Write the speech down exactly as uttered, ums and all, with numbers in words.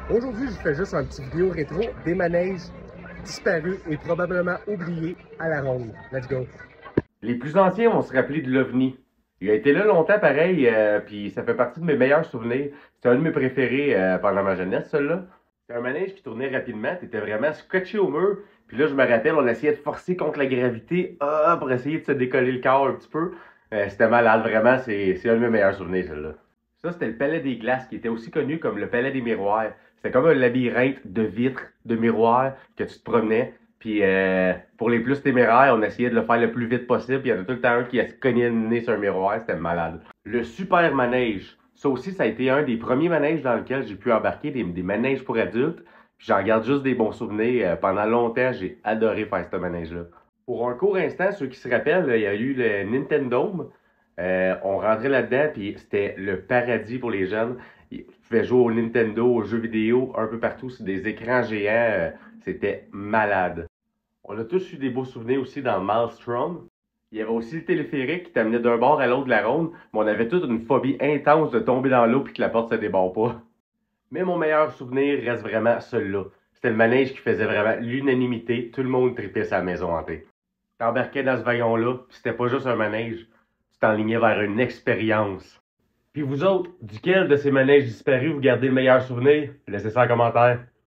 Aujourd'hui, je vous fais juste un petit vidéo rétro des manèges disparus et probablement oubliés à la ronde. Let's go! Les plus anciens vont se rappeler de l'OVNI. Il a été là longtemps pareil, euh, puis ça fait partie de mes meilleurs souvenirs. C'était un de mes préférés euh, pendant ma jeunesse, celui-là. C'était un manège qui tournait rapidement, t'étais vraiment scotché au mur. Puis là, je me rappelle, on essayait de forcer contre la gravité ah, pour essayer de se décoller le corps un petit peu. Euh, c'était malade, vraiment, c'est c'est un de mes meilleurs souvenirs, celui-là. Ça, c'était le Palais des Glaces, qui était aussi connu comme le Palais des Miroirs. C'était comme un labyrinthe de vitres, de miroirs, que tu te promenais. Puis euh, pour les plus téméraires, on essayait de le faire le plus vite possible. Puis il y en a tout le temps un qui se cognait le nez sur un miroir. C'était malade. Le super manège. Ça aussi, ça a été un des premiers manèges dans lequel j'ai pu embarquer, des, des manèges pour adultes. Puis j'en garde juste des bons souvenirs. Euh, pendant longtemps, j'ai adoré faire ce manège-là. Pour un court instant, ceux qui se rappellent, il y a eu le Nintendo. Euh, on rentrait là-dedans, puis c'était le paradis pour les jeunes. Tu pouvais jouer au Nintendo, aux jeux vidéo, un peu partout, sur des écrans géants. Euh, c'était malade. On a tous eu des beaux souvenirs aussi dans Maelstrom. Il y avait aussi le téléphérique qui t'amenait d'un bord à l'autre de la ronde, mais on avait toute une phobie intense de tomber dans l'eau puis que la porte se débarre pas. Mais mon meilleur souvenir reste vraiment celui-là. C'était le manège qui faisait vraiment l'unanimité. Tout le monde tripait sa maison hantée. T'embarquais dans ce wagon-là, puis c'était pas juste un manège. Tu t'enlignais vers une expérience. Puis vous autres, duquel de ces manèges disparus vous gardez le meilleur souvenir? Laissez ça en commentaire.